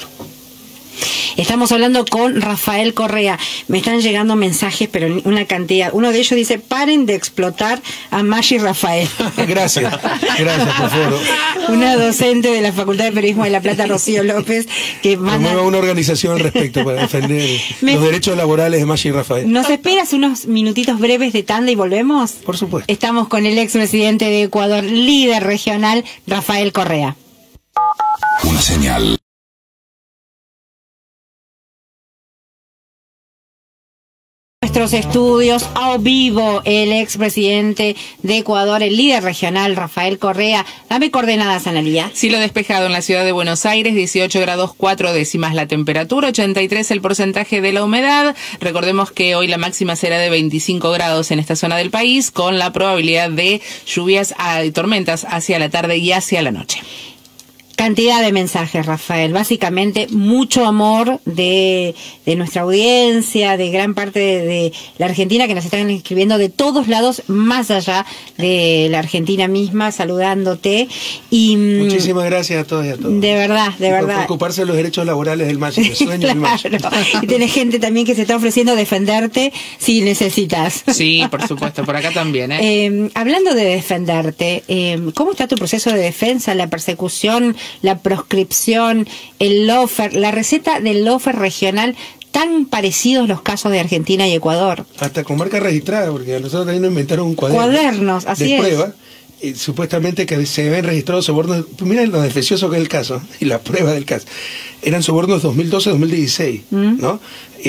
Speaker 1: Estamos hablando con Rafael Correa. Me están llegando mensajes, pero una cantidad. Uno de ellos dice, paren de explotar a Maggi Rafael.
Speaker 2: Gracias, por favor.
Speaker 1: Una docente de la Facultad de Periodismo de La Plata, Rocío López, que manda
Speaker 2: una organización al respecto para defender los derechos laborales de Maggi Rafael.
Speaker 1: ¿Nos esperas unos minutitos breves de tanda y volvemos?
Speaker 2: Por supuesto.
Speaker 1: Estamos con el expresidente de Ecuador, líder regional, Rafael Correa.
Speaker 6: Una señal.
Speaker 1: nuestros estudios a vivo el expresidente de Ecuador, el líder regional, Rafael Correa. Dame coordenadas, Analía.
Speaker 3: Cielo despejado en la ciudad de Buenos Aires, 18 grados 4 décimas la temperatura, 83 el porcentaje de la humedad. Recordemos que hoy la máxima será de 25 grados en esta zona del país, con la probabilidad de lluvias y tormentas hacia la tarde y hacia la noche.
Speaker 1: Cantidad de mensajes, Rafael. Básicamente, mucho amor de nuestra audiencia, de gran parte de la Argentina, que nos están escribiendo de todos lados, más allá de la Argentina misma, saludándote. Y
Speaker 2: muchísimas gracias a todos y a todos.
Speaker 1: De verdad, de verdad.
Speaker 2: Por preocuparse de los derechos laborales del macho, el sueño del macho.
Speaker 1: Y tenés gente también que se está ofreciendo defenderte si necesitas.
Speaker 3: Sí, por supuesto, por acá también.
Speaker 1: Hablando de defenderte, ¿cómo está tu proceso de defensa, la persecución, la proscripción, el lawfare, la receta del lawfare regional, tan parecidos los casos de Argentina y Ecuador?
Speaker 2: Hasta con marca registrada, porque a nosotros también nos inventaron un
Speaker 1: cuadernos, así
Speaker 2: de prueba. Supuestamente que se habían registrado sobornos. Mira lo defesioso que es el caso y la prueba del caso. Eran sobornos 2012-2016, ¿no?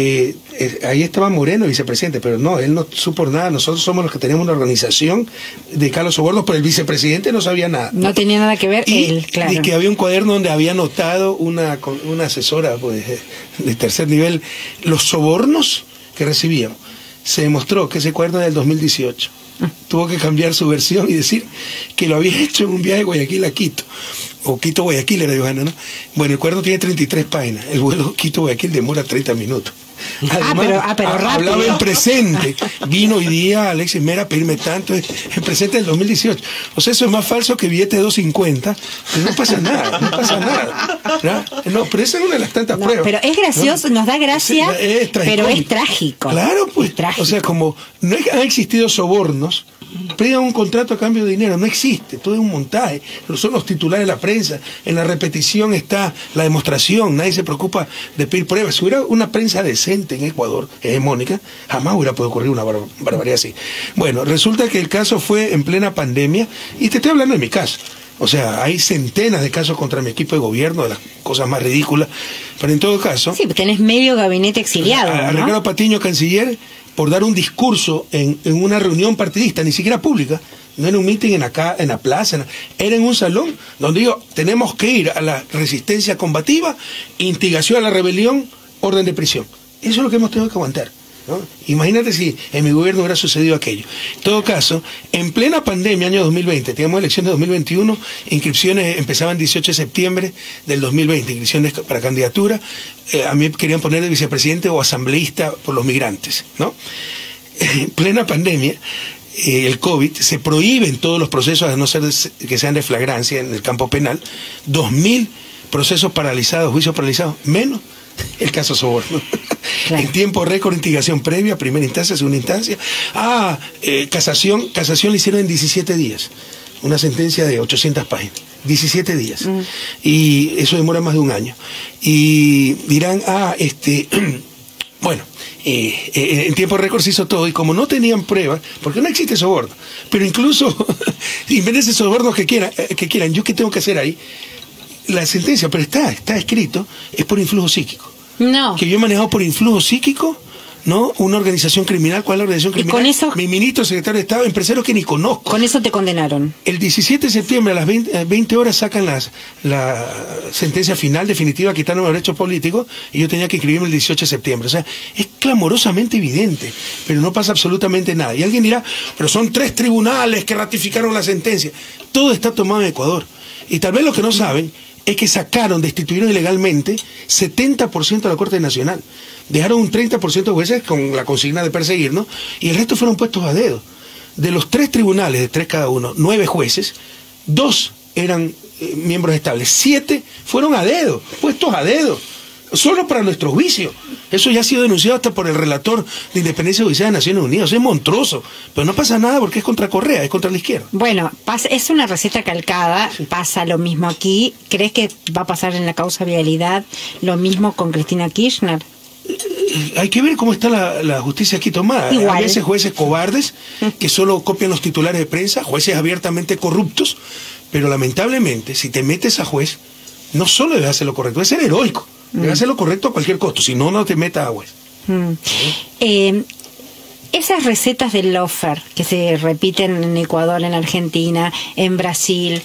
Speaker 2: Ahí estaba Moreno, vicepresidente, pero no, él no supo nada. Nosotros somos los que tenemos una organización dedicada a los sobornos, pero el vicepresidente no sabía nada.
Speaker 1: No tenía nada que ver él, claro.
Speaker 2: Y que había un cuaderno donde había anotado una asesora pues, de tercer nivel los sobornos que recibíamos. Se demostró que ese cuaderno era del 2018. Tuvo que cambiar su versión y decir que lo había hecho en un viaje de Guayaquil a Quito. O Quito-Guayaquil era Johanna, ¿no? Bueno, el cuaderno tiene 33 páginas. El vuelo Quito-Guayaquil demora 30 minutos. Además,
Speaker 1: pero rápido.
Speaker 2: Hablaba en presente. Vino hoy día Alexis Mera a pedirme tanto en presente del 2018. O sea, eso es más falso que billete de 2.50. Pero no pasa nada, no pasa nada. ¿No? No, pero esa es una de las tantas pruebas.
Speaker 1: Pero es gracioso, ¿no? Nos da gracia, pero es trágico.
Speaker 2: Claro, pues.
Speaker 1: Es trágico.
Speaker 2: O sea, como no han existido sobornos, pidan un contrato a cambio de dinero, no existe, todo es un montaje, son los titulares de la prensa, en la repetición está la demostración, nadie se preocupa de pedir pruebas. Si hubiera una prensa decente en Ecuador, hegemónica, jamás hubiera podido ocurrir una barbaridad así. Bueno, resulta que el caso fue en plena pandemia, y te estoy hablando de mi caso. O sea, hay centenas de casos contra mi equipo de gobierno, de las cosas más ridículas, pero en todo caso...
Speaker 1: Sí, tenés medio gabinete exiliado,
Speaker 2: a
Speaker 1: ¿no?
Speaker 2: Ricardo Patiño, canciller, por dar un discurso en una reunión partidista, ni siquiera pública, no era un meeting en la plaza, era en un salón donde digo, tenemos que ir a la resistencia combativa, instigación a la rebelión, orden de prisión. Eso es lo que hemos tenido que aguantar, ¿no? Imagínate si en mi gobierno hubiera sucedido aquello. En todo caso, en plena pandemia, año 2020, teníamos elecciones de 2021, inscripciones empezaban el 18 de septiembre del 2020, inscripciones para candidatura. A mí querían poner de vicepresidente o asambleísta por los migrantes, ¿no? En plena pandemia, el COVID, se prohíben todos los procesos, a no ser que sean de flagrancia en el campo penal, 2.000 procesos paralizados, juicios paralizados, menos el caso soborno. Claro. En tiempo récord, instigación previa, primera instancia, segunda instancia. Casación le hicieron en 17 días. Una sentencia de 800 páginas. 17 días. Y eso demora más de un año. Y dirán, bueno, en tiempo récord se hizo todo, y como no tenían pruebas, porque no existe soborno, pero incluso invéntense sobornos que quieran, ¿yo qué tengo que hacer ahí? La sentencia, pero está escrito, es por influjo psíquico.
Speaker 1: No. Que
Speaker 2: yo he manejado por influjo psíquico, ¿no? Una organización criminal. ¿Cuál es la organización criminal?
Speaker 1: ¿Y con eso?
Speaker 2: Mi ministro, secretario de Estado, empresarios que ni conozco.
Speaker 1: Con eso te condenaron.
Speaker 2: El 17 de septiembre a las 20 horas sacan la sentencia final definitiva quitando los derechos políticos, y yo tenía que inscribirme el 18 de septiembre. O sea, es clamorosamente evidente, pero no pasa absolutamente nada. Y alguien dirá, pero son 3 tribunales que ratificaron la sentencia. Todo está tomado en Ecuador. Y tal vez lo que no saben es que destituyeron ilegalmente 70% de la Corte Nacional. Dejaron un 30% de jueces con la consigna de perseguirnos, y el resto fueron puestos a dedo. De los 3 tribunales, de 3 cada uno, 9 jueces, 2 eran miembros estables, 7 fueron a dedo, puestos a dedo, solo para nuestro juicio. Eso ya ha sido denunciado hasta por el relator de Independencia Judicial de Naciones Unidas. Es monstruoso, pero no pasa nada porque es contra Correa, es contra la izquierda.
Speaker 1: Bueno, es una receta calcada, sí. Pasa lo mismo aquí. ¿Crees que va a pasar en la causa Vialidad lo mismo con Cristina Kirchner?
Speaker 2: Hay que ver cómo está la justicia aquí tomada.
Speaker 1: Igual.
Speaker 2: A veces jueces cobardes que solo copian los titulares de prensa, jueces abiertamente corruptos, pero lamentablemente si te metes a juez, no solo debes hacer lo correcto, debes ser heroico. Debes hacer lo correcto a cualquier costo, si no, no te metas a juez.
Speaker 1: Esas recetas del lawfare que se repiten en Ecuador, en Argentina, en Brasil,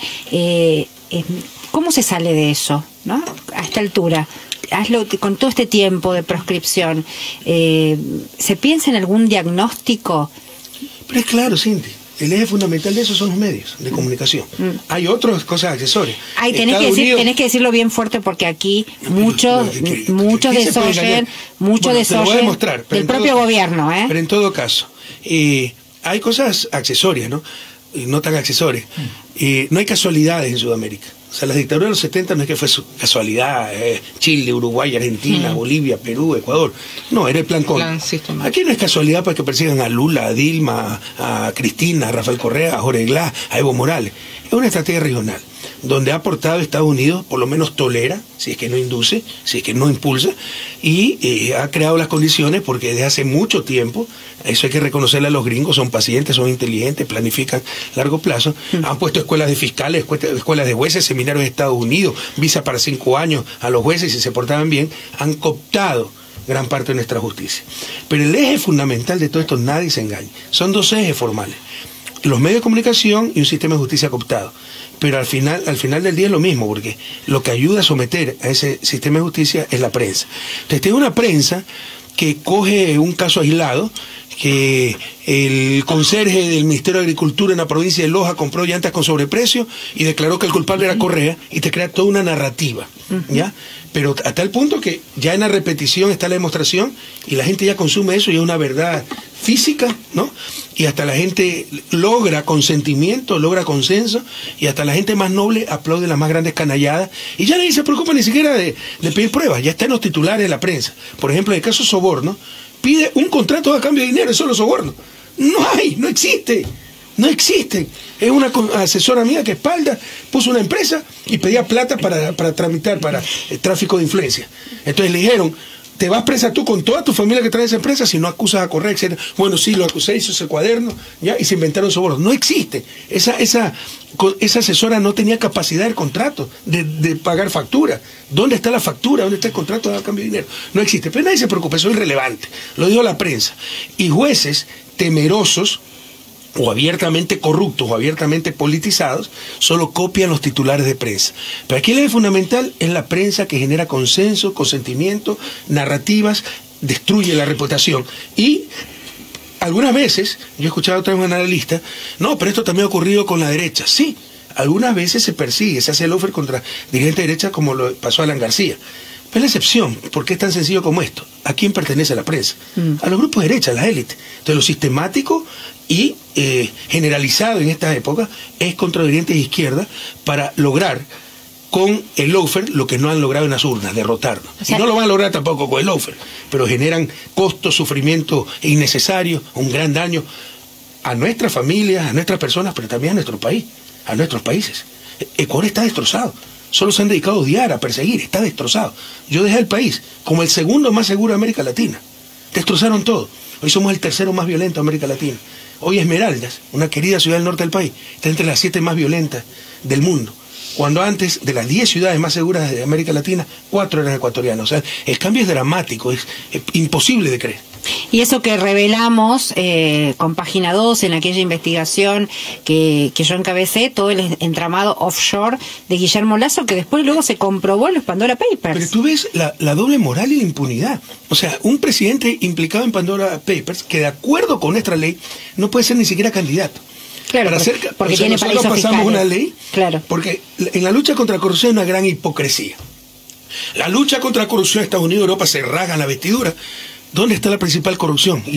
Speaker 1: ¿cómo se sale de eso, ¿no? A esta altura, hazlo con todo este tiempo de proscripción. ¿Se piensa en algún diagnóstico?
Speaker 2: Pero es claro, Cindy, el eje fundamental de eso son los medios de comunicación. Hay otras cosas accesorias.
Speaker 1: Tenés que decirlo bien fuerte porque aquí muchos desoyen del propio gobierno.
Speaker 2: Pero en todo caso, hay cosas accesorias, ¿no? Y no tan accesorias. No hay casualidades en Sudamérica. O sea, las dictaduras de los 70 no es que fue su casualidad, Chile, Uruguay, Argentina, Bolivia, Perú, Ecuador. No, era el plan con. Aquí no es casualidad para que persigan a Lula, a Dilma, a Cristina, a Rafael Correa, a Jorge Glass, a Evo Morales. Es una estrategia regional, donde ha aportado Estados Unidos, por lo menos tolera, si es que no induce, si es que no impulsa, y ha creado las condiciones porque desde hace mucho tiempo, eso hay que reconocerle a los gringos, son pacientes, son inteligentes, planifican a largo plazo, han puesto escuelas de fiscales, escuelas de jueces, seminarios en Estados Unidos, visa para 5 años a los jueces si se portaban bien, han cooptado gran parte de nuestra justicia. Pero el eje fundamental de todo esto, nadie se engañe, son 2 ejes formales: los medios de comunicación y un sistema de justicia cooptado. Pero al final del día es lo mismo, porque lo que ayuda a someter a ese sistema de justicia es la prensa. Entonces tiene una prensa que coge un caso aislado, que el conserje del Ministerio de Agricultura en la provincia de Loja compró llantas con sobreprecio y declaró que el culpable era Correa, y te crea toda una narrativa, ¿ya? Pero a tal punto que ya en la repetición está la demostración y la gente ya consume eso y es una verdad física, ¿no? Y hasta la gente logra consentimiento, logra consenso, y hasta la gente más noble aplaude las más grandes canalladas y ya nadie se preocupa ni siquiera de pedir pruebas, ya está en los titulares de la prensa. Por ejemplo, en el caso soborno, pide un contrato a cambio de dinero, eso es lo soborno. No existe. No existe. Es una asesora mía que espalda puso una empresa y pedía plata para tramitar, para el tráfico de influencia. Entonces le dijeron: te vas presa tú con toda tu familia que trae esa empresa si no acusas a Correa, etc. Bueno, sí, lo acusé, hizo ese cuaderno, ¿ya? Y se inventaron sobornos. No existe. Esa asesora no tenía capacidad del contrato, de pagar factura. ¿Dónde está la factura? ¿Dónde está el contrato a cambio de dinero? No existe. Pero nadie se preocupa, eso es irrelevante. Lo dijo la prensa. Y jueces temerosos, o abiertamente corruptos o abiertamente politizados, solo copian los titulares de prensa. Pero aquí el eje fundamental es la prensa, que genera consenso, consentimiento, narrativas, destruye la reputación. Y algunas veces, yo he escuchado otra vez a un analista, no, pero esto también ha ocurrido con la derecha. Sí, algunas veces se persigue, se hace el offer contra dirigentes de derecha, como lo pasó a Alan García. Pero es la excepción, porque es tan sencillo como esto. ¿A quién pertenece la prensa? A los grupos de derecha, a la élite. Entonces lo sistemático y generalizado en esta época es contra dirigentes de izquierda para lograr con el lawfare lo que no han logrado en las urnas, derrotarnos. O sea, y no lo van a lograr tampoco con el lawfare, pero generan costos, sufrimiento innecesario, un gran daño a nuestras familias, a nuestras personas, pero también a nuestro país, a nuestros países. Ecuador está destrozado. Solo se han dedicado a odiar, a perseguir, está destrozado. Yo dejé el país como el segundo más seguro de América Latina. Destrozaron todo. Hoy somos el tercero más violento de América Latina. Hoy Esmeraldas, una querida ciudad del norte del país, está entre las 7 más violentas del mundo. Cuando antes, de las 10 ciudades más seguras de América Latina, 4 eran ecuatorianas. O sea, el cambio es dramático, es imposible de creer.
Speaker 1: Y eso que revelamos con Página 2 en aquella investigación que yo encabecé, todo el entramado offshore de Guillermo Lasso, que después luego se comprobó en los Pandora Papers.
Speaker 2: Pero tú ves la doble moral y la impunidad. O sea, un presidente implicado en Pandora Papers, que de acuerdo con nuestra ley, no puede ser ni siquiera candidato.
Speaker 1: Claro, porque tiene
Speaker 2: nosotros pasamos
Speaker 1: fiscales.
Speaker 2: Una ley,
Speaker 1: claro.
Speaker 2: Porque en la lucha contra la corrupción hay una gran hipocresía. La lucha contra la corrupción en Estados Unidos y Europa se rasgan la vestidura. ¿Dónde está la principal corrupción? Y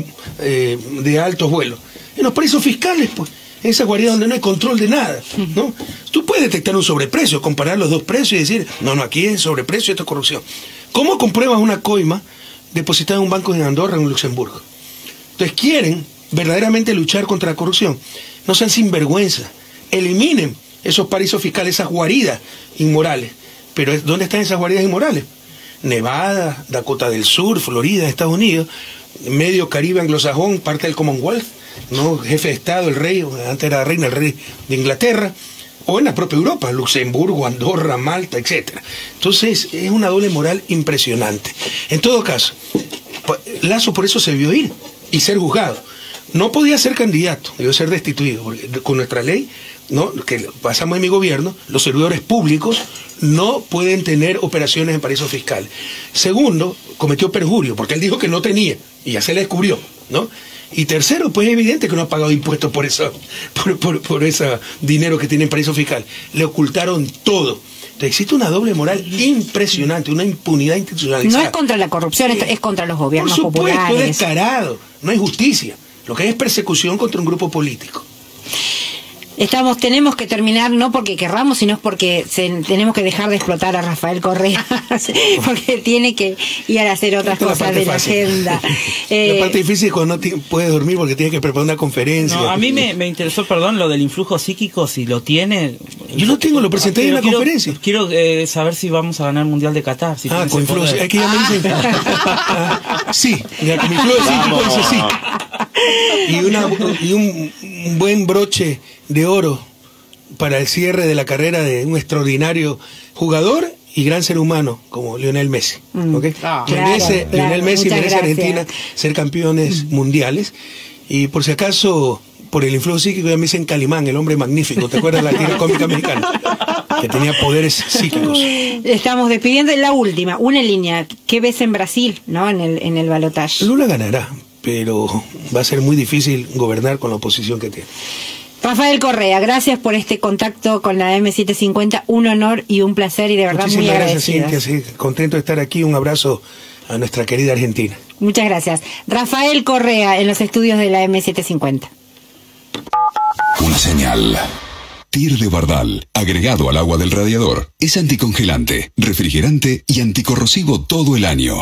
Speaker 2: de altos vuelos. En los paraísos fiscales, pues. En esa guarida donde no hay control de nada, ¿no? Tú puedes detectar un sobreprecio, comparar los dos precios y decir, no, aquí es sobreprecio y esto es corrupción. ¿Cómo compruebas una coima depositada en un banco en Andorra o en Luxemburgo? Entonces quieren verdaderamente luchar contra la corrupción. No sean sinvergüenza. Eliminen esos paraísos fiscales, esas guaridas inmorales. Pero ¿dónde están esas guaridas inmorales? Nevada, Dakota del Sur, Florida, Estados Unidos, medio Caribe anglosajón, parte del Commonwealth, ¿no? Jefe de Estado, el rey, antes era reina, el rey de Inglaterra, o en la propia Europa, Luxemburgo, Andorra, Malta, etcétera. Entonces, es una doble moral impresionante. En todo caso, Lasso por eso se vio ir. y ser juzgado. No podía ser candidato, debió ser destituido, porque con nuestra ley, ¿no?, que pasamos en mi gobierno, los servidores públicos no pueden tener operaciones en paraísos fiscales. Segundo, cometió perjurio, porque él dijo que no tenía, y ya se le descubrió, ¿no? Y tercero, pues es evidente que no ha pagado impuestos por ese dinero que tiene en paraíso fiscal. Le ocultaron todo. Entonces, existe una doble moral impresionante, una impunidad institucionalizada.
Speaker 1: No es contra la corrupción, es contra los gobiernos populares.
Speaker 2: Por supuesto, es descarado, no hay justicia. Lo que es persecución contra un grupo político.
Speaker 1: Tenemos que terminar, no porque querramos, sino porque tenemos que dejar de explotar a Rafael Correa, porque tiene que ir a hacer otras cosas de la agenda.
Speaker 2: La parte difícil es cuando no puede dormir porque tiene que preparar una conferencia.
Speaker 5: No, a mí me interesó, perdón, lo del influjo psíquico, si lo tiene.
Speaker 2: Yo lo tengo, lo presenté en la conferencia.
Speaker 5: Quiero saber si vamos a ganar el Mundial de Qatar. Si
Speaker 2: con influjo psíquico. Aquí ya me dicen. Sí, con influjo psíquico dice sí. Y un buen broche de oro para el cierre de la carrera de un extraordinario jugador y gran ser humano como Lionel Messi. ¿Okay? Lionel Messi merece a Argentina ser campeones mundiales. Y por si acaso, por el influjo psíquico, ya me dicen Calimán, el hombre magnífico. ¿Te acuerdas de la tira cómica mexicana? Que tenía poderes psíquicos.
Speaker 1: Estamos despidiendo la última, una línea. ¿Qué ves en Brasil, no, en el balotaje?
Speaker 2: Lula ganará, pero va a ser muy difícil gobernar con la oposición que tiene.
Speaker 1: Rafael Correa, gracias por este contacto con la M750, un honor y un placer, y de verdad muy agradecida.
Speaker 2: Gracias, Cintia, contento de estar aquí, un abrazo a nuestra querida Argentina.
Speaker 1: Muchas gracias. Rafael Correa en los estudios de la M750.
Speaker 6: Una señal. Tir de Bardal, agregado al agua del radiador. Es anticongelante, refrigerante y anticorrosivo todo el año.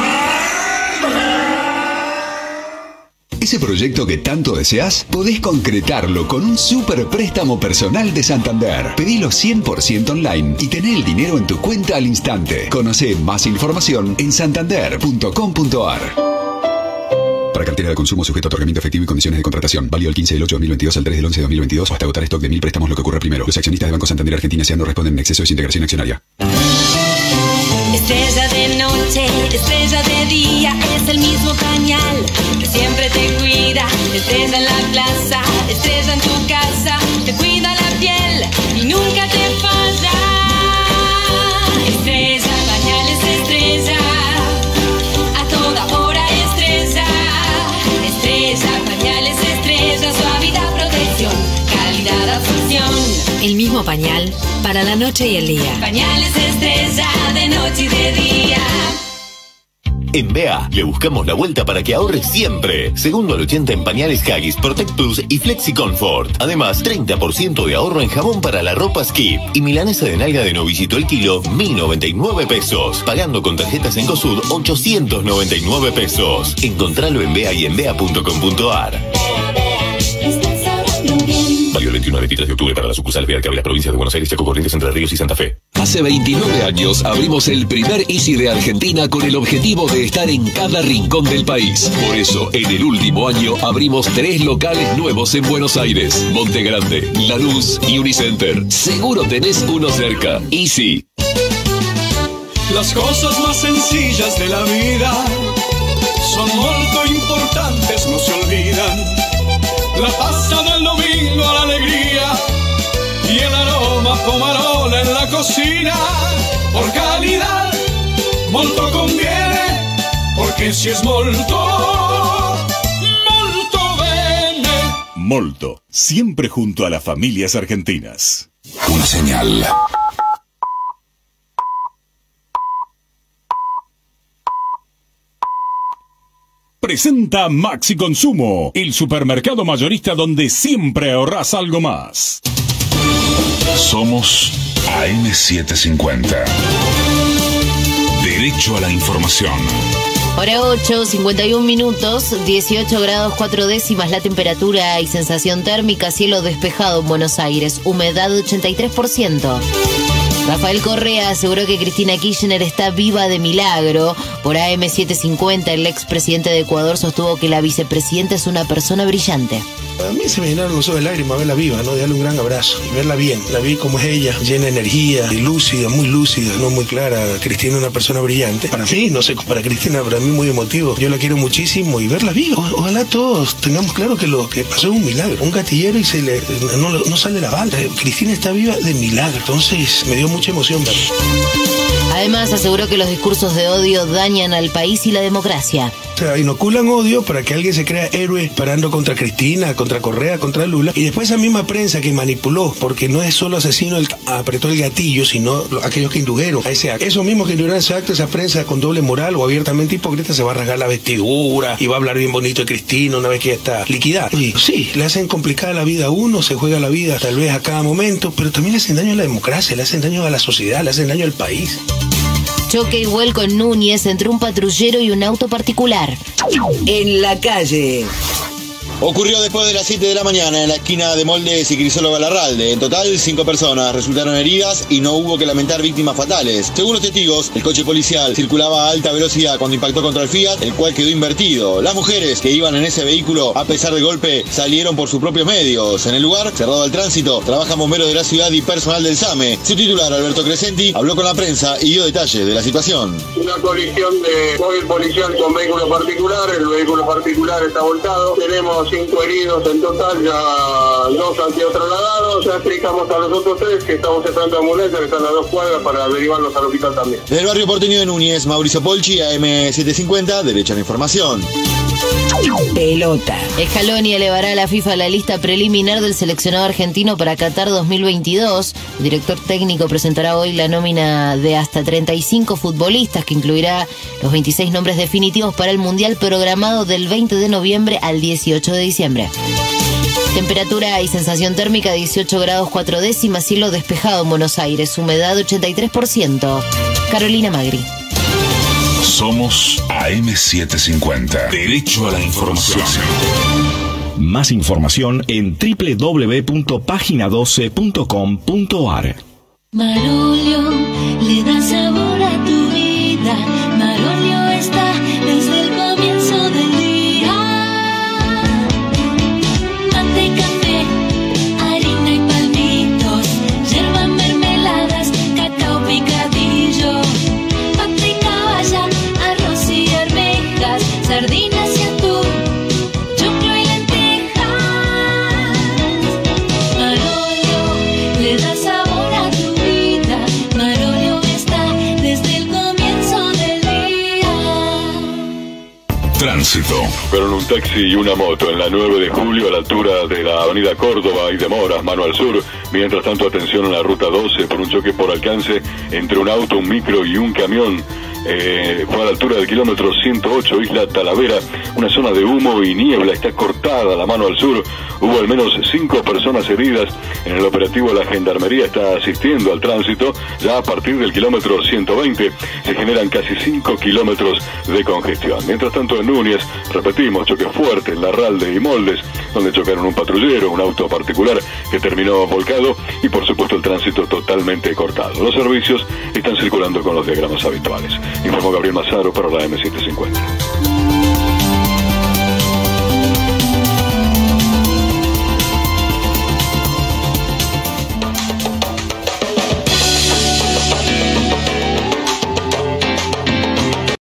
Speaker 6: Ese proyecto que tanto deseas, podés concretarlo con un super préstamo personal de Santander. Pedilo 100% online y tené el dinero en tu cuenta al instante. Conocé más información en santander.com.ar. Para cartera de consumo sujeto a otorgamiento efectivo y condiciones de contratación. Válido el 15 del 8 de 2022 al 3 del 11 de 2022 o hasta agotar stock de 1000 préstamos, lo que ocurra primero. Los accionistas de Banco Santander Argentina S.A. no responden en exceso de su integración accionaria.
Speaker 7: Estrella de noche, estrella de día, es el mismo pañal que siempre te cuida. Estrella en la plaza, estrella en tu casa, te cuida la piel y nunca te falla. Estrella, pañales estrella, a toda hora estrella. Estrella, pañales estrella, suavidad, protección, calidad, absorción. El mismo pañal para la noche y el día. Pañales estrella, de noche y de día.
Speaker 8: En BEA le buscamos la vuelta para que ahorres siempre. Segundo al 80 en pañales Haggis, Protect Plus y Flexi Comfort. Además, 30% de ahorro en jabón para la ropa Skip. Y milanesa de nalga de novillito el kilo, 1099 pesos. Pagando con tarjetas en COSUD, 899 pesos. Encontralo en BEA y en BEA.com.ar. Válido el 21 al 23 de octubre para la sucursal BEA que abre las provincias de Buenos Aires, Chaco, Corrientes, Entre Ríos y Santa Fe.
Speaker 9: Hace 29 años abrimos el primer Easy de Argentina con el objetivo de estar en cada rincón del país. Por eso, en el último año abrimos 3 locales nuevos en Buenos Aires, Monte Grande, Lanús y Unicenter. Seguro tenés uno cerca. Easy.
Speaker 10: Las cosas más sencillas de la vida son muy importantes, no se olvidan. La taza del domingo, la alegría y el aroma pomarola en la cocina. Por calidad, molto conviene, porque si es molto, molto bene.
Speaker 11: Molto, siempre junto a las familias argentinas.
Speaker 6: Una señal.
Speaker 11: Presenta Maxi Consumo, el supermercado mayorista donde siempre ahorrás algo más.
Speaker 6: Somos AM750. Derecho a la información.
Speaker 7: Hora 8, 51 minutos, 18 grados 4 décimas la temperatura y sensación térmica, cielo despejado en Buenos Aires, humedad 83%.
Speaker 12: Rafael Correa aseguró que Cristina Kirchner está viva de milagro. Por AM750, el expresidente de Ecuador sostuvo que la vicepresidenta es una persona brillante.
Speaker 2: A mí se me llenaron los ojos de lágrimas verla viva, ¿no? De darle un gran abrazo y verla bien. La vi como es ella, llena de energía, y lúcida, no muy clara. Cristina es una persona brillante. Para mí, no sé, para Cristina, para mí muy emotivo. Yo la quiero muchísimo y verla viva. Ojalá todos tengamos claro que lo que pasó es un milagro. Un gatillero y no sale la bala. Cristina está viva de milagro. Entonces me dio mucha emoción verla.
Speaker 12: Además, aseguró que los discursos de odio dañan al país y la democracia.
Speaker 2: O sea, inoculan odio para que alguien se crea héroe parando contra Cristina, contra Correa, contra Lula. Y después esa misma prensa que manipuló, porque no es solo asesino el que apretó el gatillo, sino aquellos que indujeron a ese acto. Esos mismos que indujeron a ese acto, esa prensa con doble moral o abiertamente hipócrita se va a rasgar la vestidura y va a hablar bien bonito de Cristina una vez que ya está liquidada. Y sí, le hacen complicada la vida a uno, se juega la vida tal vez a cada momento, pero también le hacen daño a la democracia, le hacen daño a la sociedad, le hacen daño al país.
Speaker 12: Choque y vuelco en Núñez entre un patrullero y un auto particular.
Speaker 13: En la calle.
Speaker 14: Ocurrió después de las 7 de la mañana en la esquina de Moldes y Crisólogo Larralde. En total, 5 personas resultaron heridas y no hubo que lamentar víctimas fatales. Según los testigos, el coche policial circulaba a alta velocidad cuando impactó contra el Fiat, el cual quedó invertido. Las mujeres que iban en ese vehículo, a pesar del golpe, salieron por sus propios medios. En el lugar, cerrado al tránsito, trabajan bomberos de la ciudad y personal del SAME. Su titular, Alberto Crescenti, habló con la prensa y dio detalles de la situación.
Speaker 15: Una colisión de móvil policial con vehículo particular. El vehículo particular está volcado. Tenemos 5 heridos en total, ya 2 han sido trasladados. Ya explicamos a los otros 3 que estamos esperando ambulancia, que están a 2 cuadras para derivarlos al hospital también.
Speaker 14: Del barrio porteño de Núñez, Mauricio Polchi, AM750, Derecho a la Información.
Speaker 13: Pelota.
Speaker 12: Scaloni elevará a la FIFA la lista preliminar del seleccionado argentino para Qatar 2022. El director técnico presentará hoy la nómina de hasta 35 futbolistas, que incluirá los 26 nombres definitivos para el Mundial programado del 20 de noviembre al 18 de diciembre. Temperatura y sensación térmica 18 grados 4 décimas, cielo despejado en Buenos Aires, humedad 83%. Carolina Magri.
Speaker 11: Somos AM750. Derecho a la información.
Speaker 16: Más información en www.pagina12.com.ar.
Speaker 7: Marolio le da sabor a tu vida. Marolio está desde el comienzo del día. Mate, café, harina y palmitos, yerba, mermeladas, cacao picadillo, pata y caballa, arroz y arvejas, sardinas y atún, choclo y lentejas. Marolio le da sabor a tu vida. Marolio está desde el comienzo del día.
Speaker 11: Tránsito.
Speaker 17: Fueron un taxi y una moto en la 9 de julio a la altura de la avenida Córdoba y de Moras, mano al sur. Mientras tanto, atención en la ruta 12 por un choque por alcance entre un auto, un micro y un camión. Fue a la altura del kilómetro 108, Isla Talavera, una zona de humo y niebla, está cortada la mano al sur. Hubo al menos 5 personas heridas. En el operativo la Gendarmería está asistiendo al tránsito. Ya a partir del kilómetro 120 se generan casi 5 kilómetros de congestión. Mientras tanto en Núñez, repetimos, choque fuerte en Larralde y Moldes, donde chocaron un patrullero, un auto particular que terminó volcado y por supuesto el tránsito totalmente cortado. Los servicios están circulando con los diagramas habituales. Informó Gabriel Mazaro para la M750.